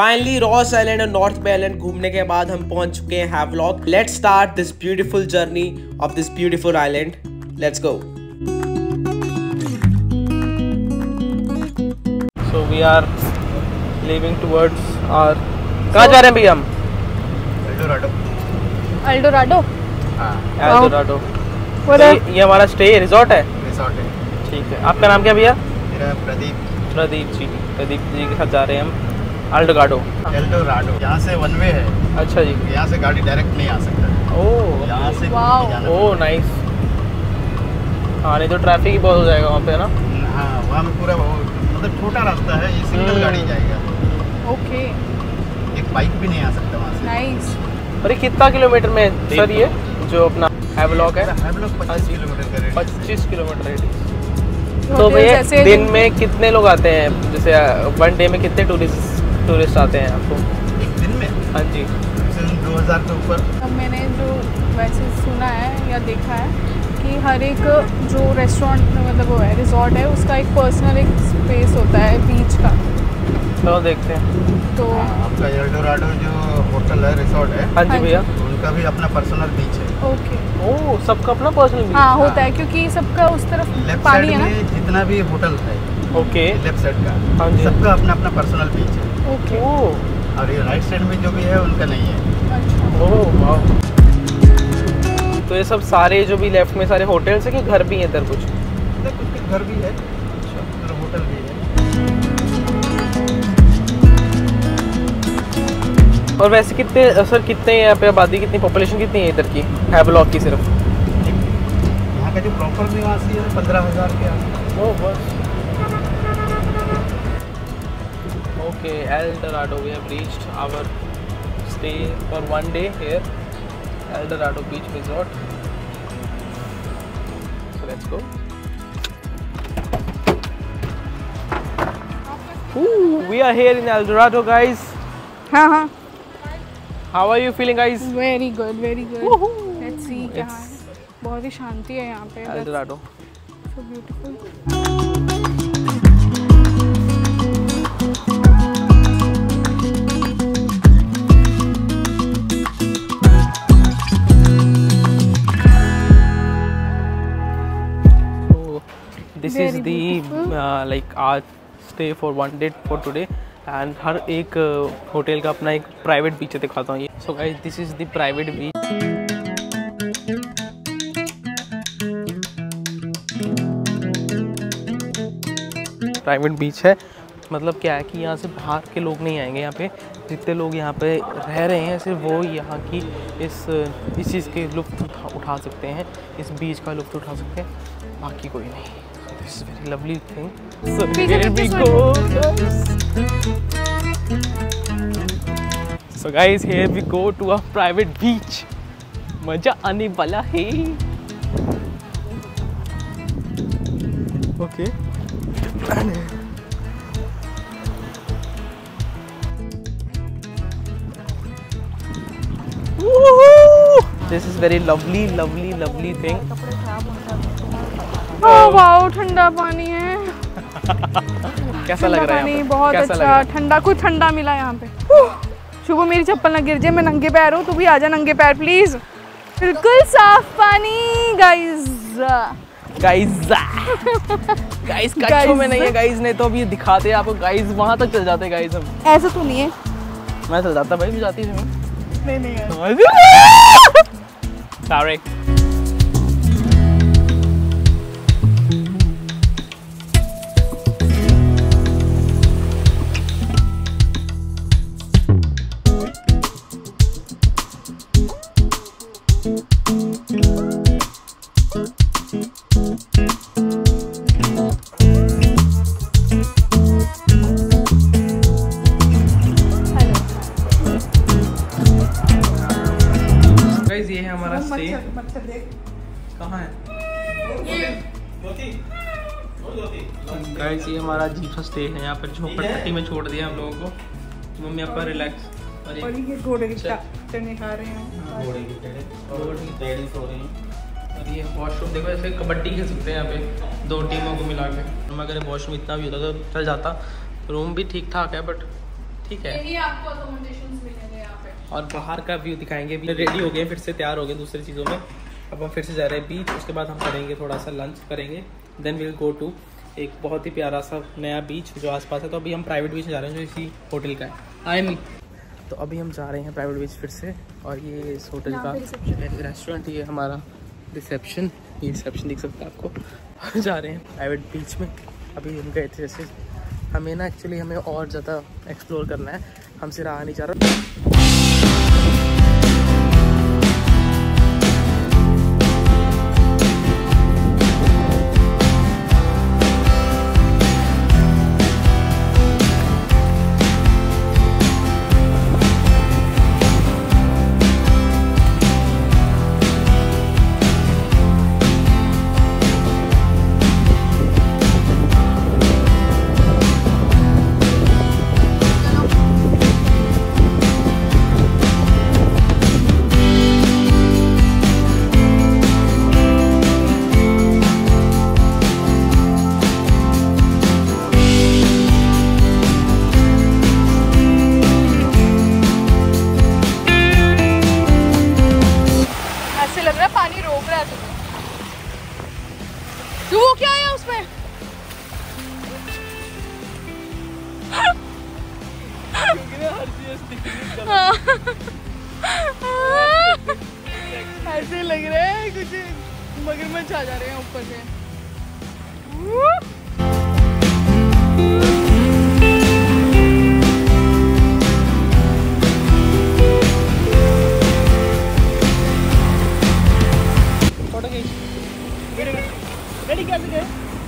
Finally Ross Island और North Bay Island घूमने के बाद हम पहुंच चुके हैं Havelock. Let's start this beautiful journey of this beautiful island. Let's go. So we are leaving towards our, कहाँ जा रहे हैं भैया हम? एल्डोराडो। हाँ, एल्डोराडो। ये हमारा स्टे रिजॉर्ट है। रिजॉर्ट है, ठीक है। आपका नाम क्या भैया? मेरा प्रदीप जी के साथ जा रहे हैं हम एल्डोराडो। यहाँ से वन वे है। अच्छा जी। यहाँ से गाड़ी डायरेक्ट नहीं आ सकता। ओह, यहाँ से ओह नाइस। हाँ, नहीं तो ट्रैफिक ही बहुत हो जाएगा वहाँ पे ना। हाँ, वहाँ में पूरा मतलब छोटा रास्ता है, ये सिंगल गाड़ी जाएगा। ओके, एक बाइक भी नहीं आ सकता वहाँ से। नाइस। और ये कितना किलोमीटर में है सर ये जो अपना हैवलॉक है? हैवलॉक 25 किलोमीटर का रेडियस। 25 kilometre radius. तो भैया दिन में कितने लोग आते हैं, जैसे वन डे में कितने टूरिस्ट आते हैं आपको? एक दिन में? हाँ जी, 2000 के ऊपर। अब मैंने जो वैसे सुना है या देखा है कि हर एक जो रेस्टोरेंट मतलब वो है रिजॉर्ट है, उसका एक पर्सनल एक स्पेस होता है बीच का। तो देखते हैं। तो आपका एल्डोराडो जो होटल है, रिजॉर्ट है, हाँ जी भैया, उनका भी अपना पर्सनल बीच है। ओके। ओह, सबका अपना पर्सनल बीच? हाँ, होता है क्योंकि सबका उस तरफ लेफ्ट पानी साइड है ना। में जितना भी होटल है, ओके, लेफ्ट साइड का, हाँ जी, सबका अपना अपना पर्सनल बीच है। ओके। ओह, और ये राइट साइड में जो भी है उनका नहीं है। अच्छा। ओह वाह। तो ये सब सारे जो भी लेफ्ट में सारे होटल्स हैं कि घर भी हैं इधर कुछ? इधर कुछ घर भी है, अच्छा, होटल भी है। और वैसे कितने सर, कितने यहाँ पे आबादी, कितनी पॉपुलेशन कितनी है इधर की हैवलॉक की सिर्फ? यहाँ का जो प्रॉपर निवासी है 15,000 के आसपास। ओह बस। Okay, Eldorado, we have reached our stay for one day here, Eldorado beach resort. So let's go. We are here in Eldorado, guys. हाँ हाँ। How are you feeling, guys? Very good, very good. Let's see क्या है। बहुत ही शांति है यहाँ पे। Eldorado. So beautiful. So this Very is the beautiful. like our stay for one day for today. And हर एक होटल का अपना एक प्राइवेट बीच है, दिखाता हूँ ये। So guys, this is the private beach. Private beach है, मतलब क्या है कि यहाँ से बाहर के लोग नहीं आएंगे। यहाँ पे जितने लोग यहाँ पे रह रहे हैं सिर्फ वो यहाँ की इस चीज़ के लुत्फ़ उठा सकते हैं, इस बीच का लुत्फ़ उठा सकते हैं, बाकी कोई नहीं। This is very lovely thing. So here we go. So guys, here we go to a private beach. मजा आने वाला है। Okay. Woohoo! This is very lovely thing. Oh wow, ठंडा पानी है। कैसा लग रहा है पानी यहाँ पे? बहुत कैसा लग रहा अच्छा, है? ठंडा, कुछ ठंडा मिला यहाँ पे। शुभ, मेरी चप्पल ना गिर जाए, मैं नंगे पैर हूँ, तू भी आजा नंगे पैर प्लीज। बिल्कुल साफ पानी गाइस। गाइस कच्छों में नहीं है गाइस, नहीं तो अभी दिखाते हैं आपको गाइस, वहाँ तक चल जाते गाइस हम। ऐसा तो नहीं है, मैं चल जाता भाई, भी जाती है नहीं सॉरी। ये है हमारा स्टे। कहाँ है गाइस? ये हमारा अजीब सा स्टे है, यहाँ पर झोपड़पट्टी में छोड़ दिया हम लोगों को। मम्मी आपका रिलैक्स, और ये घोड़े की चने खा रहे हैं, घोड़े की टेढ़ी सो रही हैं। और ये वॉशरूम देखो, ऐसे कबड्डी खेल सकते हैं यहाँ पे 2 टीमों को मिला के। हम अगर वॉशरूम इतना भी होता तो चल जाता। रूम भी ठीक ठाक है, बट ठीक है। यही आपको अकोमोडेशंस मिलेंगे यहाँ पे। और बाहर का व्यू दिखाएंगे। रेडी हो गए, फिर से तैयार हो गए दूसरी चीज़ों में। अब हम फिर से जा रहे हैं बीच, उसके बाद हम करेंगे थोड़ा सा लंच करेंगे, देन विल गो टू एक बहुत ही प्यारा सा नया बीच जो आसपास है। तो अभी हम प्राइवेट बीच जा रहे हैं जो इसी होटल का है। आई नहीं, तो अभी हम जा रहे हैं प्राइवेट बीच फिर से। और ये इस होटल का रेस्टोरेंट, ये हमारा रिसेप्शन, ये रिसेप्शन दिख सकता है आपको। जा रहे हैं प्राइवेट बीच में। अभी हम गए थे जैसे, हमें ना एक्चुअली हमें और ज़्यादा एक्सप्लोर करना है, हमसे रहा नहीं जा रहा। तो वो क्या है उसमें? ऐसे लग रहा है कुछ मगरमच्छ आ जा रहे हैं ऊपर से। रेडी कैसे गए?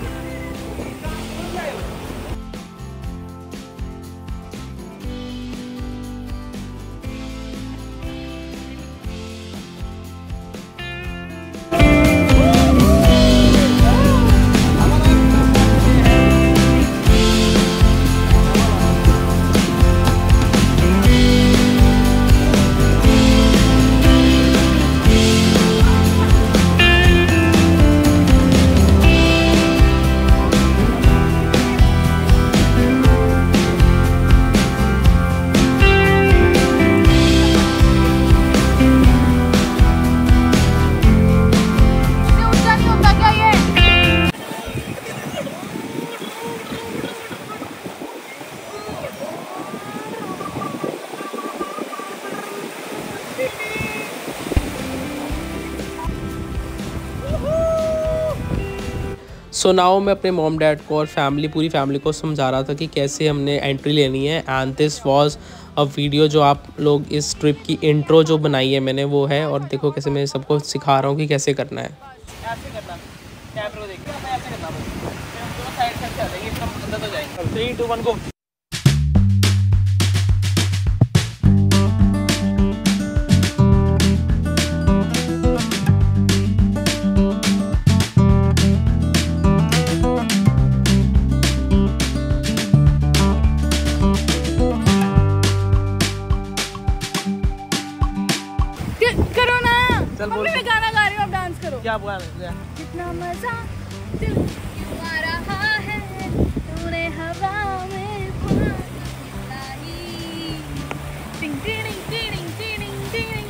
सो नाउ मैं अपने मॉम डैड को और पूरी फैमिली को समझा रहा था कि कैसे हमने एंट्री लेनी है। And this was a video जो आप लोग इस ट्रिप की इंट्रो जो बनाई है मैंने वो है। और देखो कैसे मैं सबको सिखा रहा हूँ कि कैसे करना है। ऐसे करना, कैमरे को देखिए, मैं ऐसे करना, फिर हम दोनों साइड से चलेंगे, सब अंदर तो जाएंगे। 3 2 1 गो। करो ना, मम्मी मैं गाना गा रही हूँ, आप डांस करो। क्या गाना? कितना मजा दिल क्यों आ रहा है, तूने हवा में पानी, टिंग टिंग टिंग टिंग टिंग।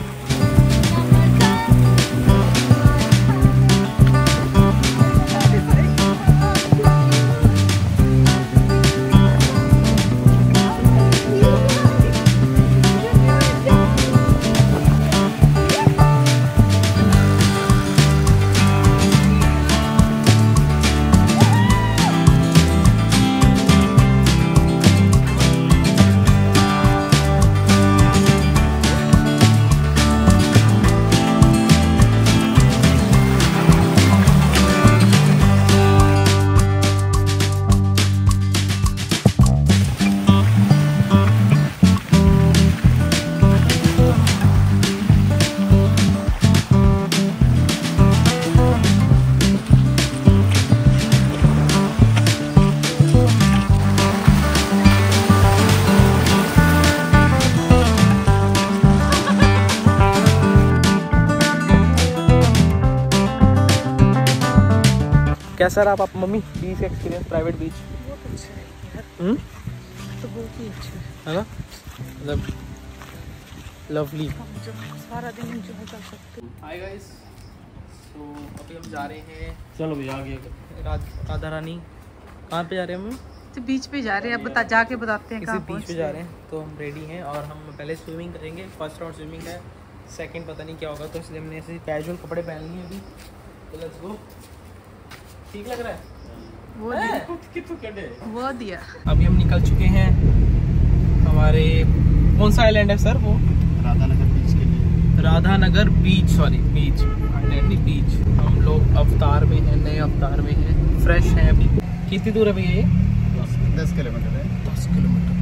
कैसा रहा आप mummy beach experience, private beach? बहुत अच्छा है यार, तो बहुत ही अच्छा है। है ना, मतलब लवली। सारा दिन एंजॉय कर सकते हैं। हाय गाइस, तो अभी हम जा रहे हैं, चलो भैया आगे। राधा रानी कहाँ पे जा रहे हैं हम? तो बीच पे जा रहे हैं, अब जाके बताते हैं किसी कहाँ बीच पहुँच पे जा रहे हैं। तो हम रेडी हैं और हम पहले स्विमिंग करेंगे। फर्स्ट राउंड स्विमिंग है, सेकंड पता नहीं क्या होगा, तो इसलिए हमने ऐसे कैजुअल कपड़े पहन लिए अभी। तो लेट्स गो। ठीक लग रहा है? वो वो दिया। अभी हम निकल चुके हैं हमारे, कौन सा आइलैंड है सर वो? राधानगर बीच के लिए। Radhanagar beach, sorry beach, island नहीं बीच। हम लोग अवतार में हैं, नए अवतार में हैं, फ्रेश हैं अभी। कितनी दूर है भैया ये? 10 किलोमीटर है। 10 किलोमीटर,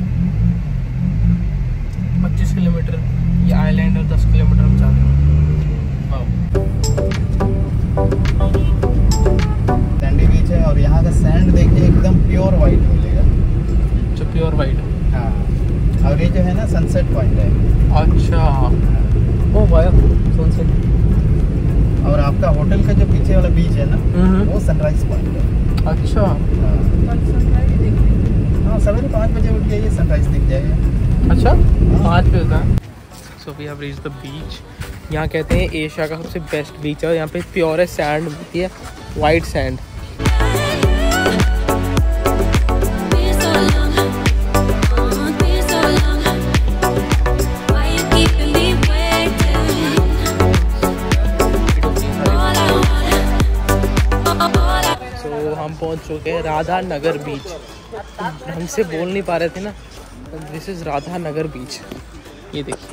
25 किलोमीटर ये आइलैंड और 10 किलोमीटर हम जा रहे हैं। सैंडी बीच है और यहाँ का सैंड देखिए एकदम प्योर वाइट मिलेगा। जो प्योर वाइट। हाँ, और ये जो है ना सनसेट पॉइंट है। अच्छा, ओ वाह, सनसेट। और आपका होटल का जो पीछे वाला बीच है ना, वो सनराइज पॉइंट है। अच्छा, हाँ, सवेरे 5 बजे उठ जाइए, सनराइज दिख जाएगा। अच्छा 5 पे होता है। So we have reached the beach. यहाँ कहते हैं एशिया का सबसे बेस्ट बीच है। यहाँ पे प्योरेस्ट सैंड मिलती है, वाइट सैंड। तो हम पहुँच चुके हैं राधा नगर बीच। हमसे बोल नहीं पा रहे थे ना, this is Radhanagar beach. ये देखिए,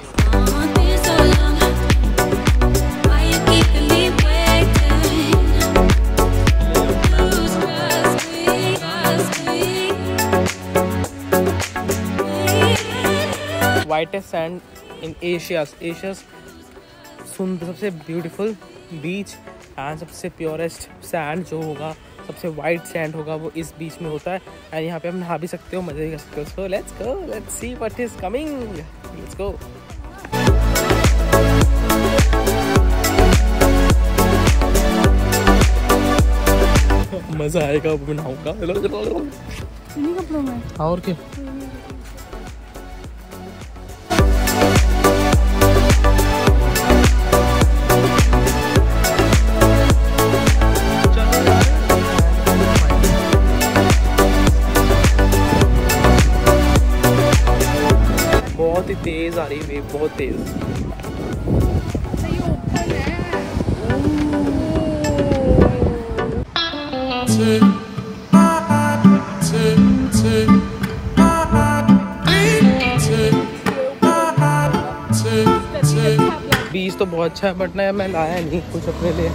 वाइटेस्ट सैंड इन एशियाज सुंदर, सबसे ब्यूटीफुल बीच एंड सबसे प्योरेस्ट सैंड जो होगा, सबसे वाइट सैंड होगा, वो इस बीच में होता है। एंड यहाँ पे हम नहा भी सकते हो, मजे भी कर सकते हो। So let's go, let's see what is coming, let's go. मजा आएगा, मैं नहाऊंगा। इन्हीं कपड़ों में और क्या, बहुत ही तेज आ रही है वेव, बहुत तेज। ये ओपन है। बीच तो बहुत अच्छा है, बट ना मैं लाया नहीं कुछ अपने लिए,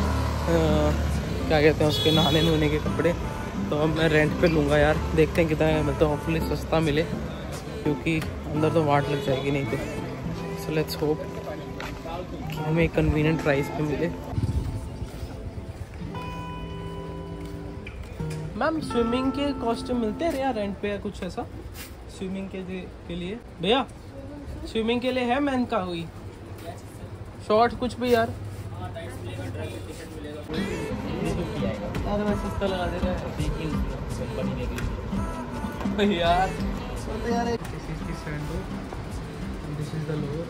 क्या कहते हैं उसके, नहाने नहाने के कपड़े। तो अब मैं रेंट पे लूँगा यार, देखते हैं कितना है, मतलब होपफुली सस्ता मिले, क्योंकि अंदर तो वाट लग जाएगी नहीं तो। सो लेट्स होप कि हमें एक कन्वीनियंट प्राइस पे मिले। मैम स्विमिंग के कॉस्ट्यूम मिलते हैं यार रेंट पे या कुछ ऐसा स्विमिंग के लिए? भैया स्विमिंग के लिए है मैन का हुई शॉर्ट कुछ भी यार? अरे मैं सस्ता लगा दे रहा है यार। This is the sandal, this is the lower.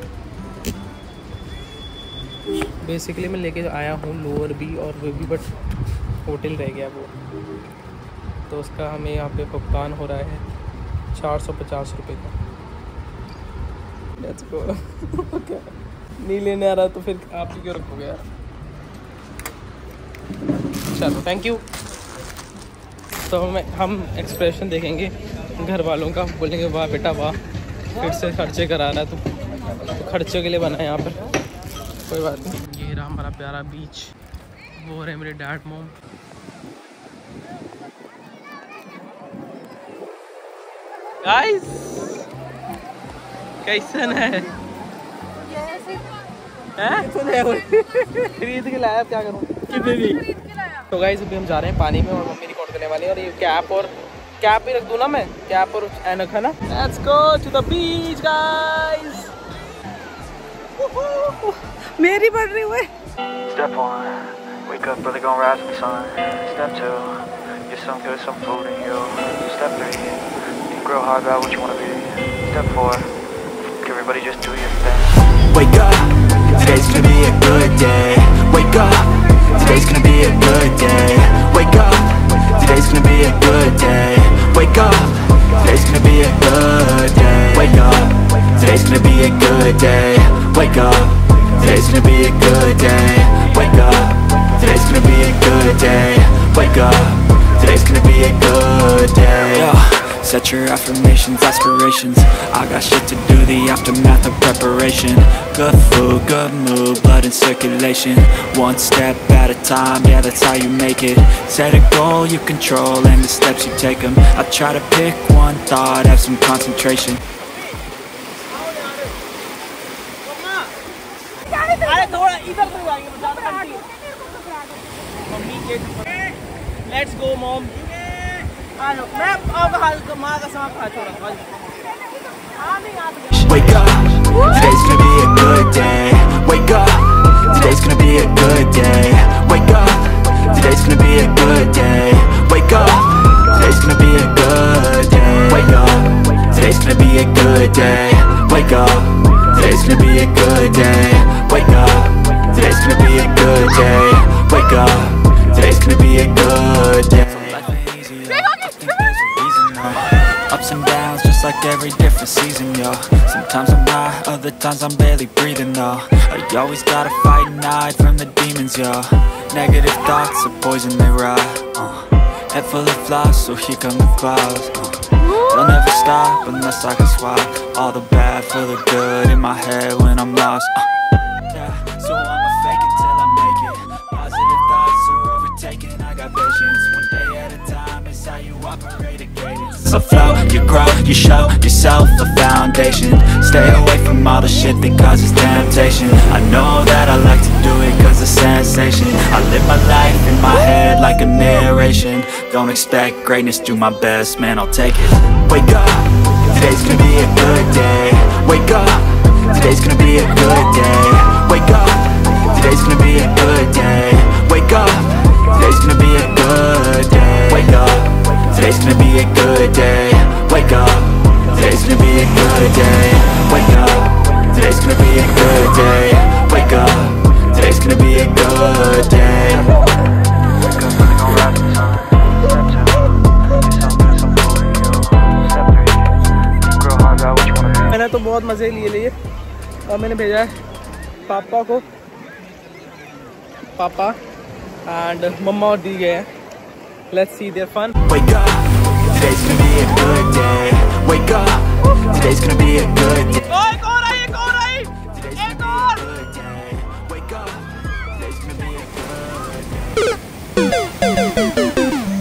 Basically मैं लेके आया हूँ लोअर भी और वो भी, बट होटल रह गया वो, तो उसका हमें यहाँ पे भुगतान हो रहा है 450 रुपये का। Let's go. नहीं लेने आ रहा तो फिर आप ही क्यों रखोगे यार? चलो थैंक यू। तो हम एक्सप्रेशन देखेंगे घर वालों का, बोलेंगे वाह बेटा वाह, फिर से खर्चे करा रहा है तो खर्चों के लिए बना है यहाँ पर, कोई बात नहीं। ये रहा हमारा प्यारा बीच, वो रहे मेरे डैड मॉम। गाइस कैसन है? खरीद के लाया, क्या करूँ? कितने दी? तो गाइस अभी हम जा रहे हैं पानी में और मम्मी रिकॉर्ड करने वाली है, और ये कैप भी रख दूँ ना मैं, कैप और ऐनक है ना। Let's go to the beach guys. मेरी बढ़ रही हुई। Step 1, wake up early, gonna rise with the sun. Step 2, get some good, some food in you. Step 3, you grow hard about what you want to be. Step 4, everybody just do your thing. Wake up, today's gonna be a good day. Wake up, today's gonna be a good day. Wake up, today's gonna be a good day. Wake up, today's gonna be a good day. Wake up, today's gonna be a good day. Wake up, today's gonna be a good day. Wake up, today's gonna be a good day. Wake up, today's gonna be a good day. Yeah. Set your affirmations, aspirations. I got shit to do, the aftermath of preparation. Good food, good mood, blood in circulation. One step at a time, yeah, that's how you make it. Set a goal you control and the steps you take them. I try to pick one thought, have some concentration. Let's go, mom. Wake up, today's gonna be a good day. Wake up, today's gonna be a good day. Wake up, today's gonna be a good day. Wake up, today's gonna be a good day. Wake up, today's gonna be a good day. Wake up, today's gonna be a good day. Wake up, today's gonna be a good day. Wake up, today's gonna be a good day. Ups and downs, just like every different season, yo. Sometimes I'm high, other times I'm barely breathing, though. You always gotta fight and hide from the demons, yo. Negative thoughts are poison, they rot. Head full of flies, so here come the clouds. They'll never stop unless I can swap all the bad for the good in my head when I'm lost. Yeah, so I'ma fake it till I make it. Positive thoughts are overtaken, I got patience. One day at a time, it's how you operate a cadence. So flow, you grow, you show yourself a foundation. Stay away from all the shit that causes temptation. I know that I like to do it cause it's sensation. I live my life in my head like a narration. Don't expect greatness, do my best, man, I'll take it. Wake up, today's gonna be a good day. Wake up, today's gonna be a good day. Wake up, today's gonna be a good day. Wake up, today's gonna be a good day. Wake up, today's gonna be a good day. Wake up, today's gonna be a good day. Wake up, today's gonna be a good day. Wake up, today's gonna be a good day. Wake up, really gon' rise to the sun. Step 2, do something good, some for you. Step 3, grow hard out what you wanna be. मैंने तो बहुत मज़े लिए और मैंने भेजा है पापा को, पापा एंड मम्मा और दी गए हैं. Let's see their fun. Wake up, today's gonna be a good day. Wake up, today's gonna be a good day. एक और आई, एक और आई, एक और. Wake up, today's gonna be a good day.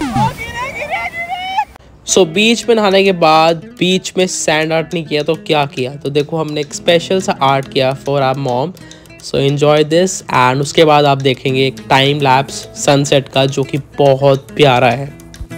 सो बीच में नहाने के बाद बीच में सैंड आर्ट नहीं किया तो क्या किया, तो देखो हमने एक स्पेशल सा आर्ट किया for our mom. So enjoy this and उसके बाद आप देखेंगे एक टाइम लैप्स सनसेट का जो कि बहुत प्यारा है.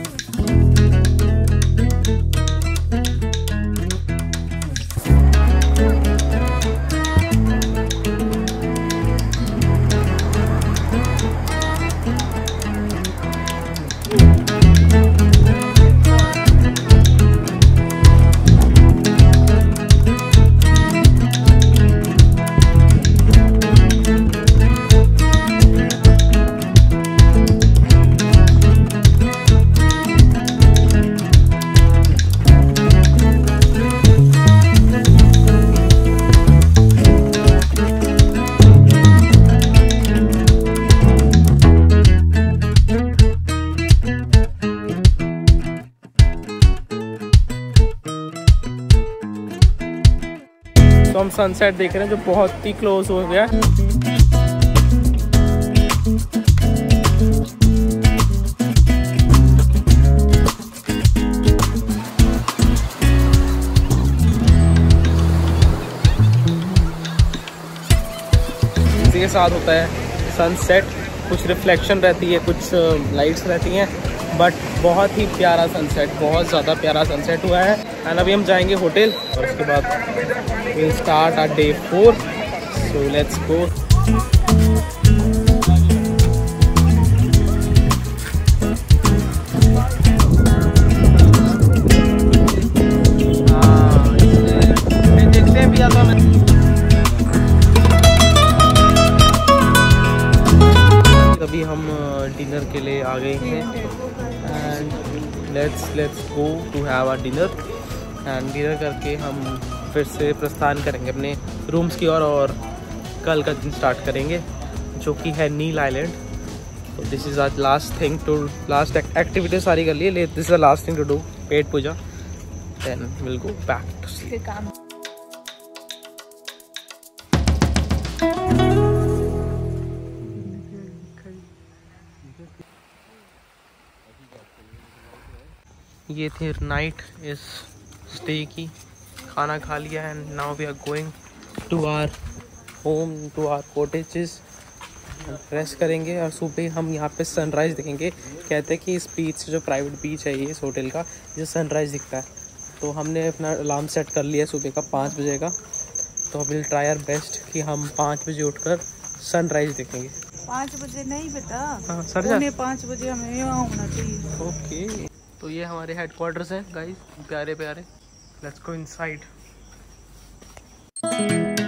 तो हम सनसेट देख रहे हैं जो बहुत ही क्लोज हो गया. इसी के साथ होता है सनसेट. कुछ रिफ्लेक्शन रहती है, कुछ लाइट्स रहती हैं, बट बहुत ही प्यारा सनसेट, बहुत ज़्यादा प्यारा सनसेट हुआ है. एंड अभी हम जाएंगे होटल और उसके बाद we'll start our day 4. So let's go. किया था मैंने। अभी हम डिनर के लिए आ गए हैं and let's go to have our dinner and dinner करके हम फिर से प्रस्थान करेंगे अपने रूम्स की ओर और कल का दिन स्टार्ट करेंगे जो कि है नील आइलैंड। तो this is our last activity सारी कर लिए, this is the last thing to do, पेट पूजा, then will go back to sea. ये थी नाइट इस स्टे की, खाना खा लिया and now we are going to our home, to our cottages, rest करेंगे और सुबह हम यहाँ पे सनराइज़ देखेंगे। कहते हैं कि इस बीच से जो प्राइवेट बीच है ये इस होटल का, ये सनराइज़ दिखता है। तो हमने अपना अलार्म सेट कर लिया सुबह का 5 बजे का, तो विल ट्राई आवर बेस्ट कि हम 5 बजे उठकर सनराइज़ देखेंगे। 5 बजे नहीं बेटा, हाँ सर, 5 बजे हमें यहाँ होना चाहिए। ओके, तो ये हमारे हेडक्वार्टर्स हैं गाइस, प्यारे प्यारे। Let's go inside.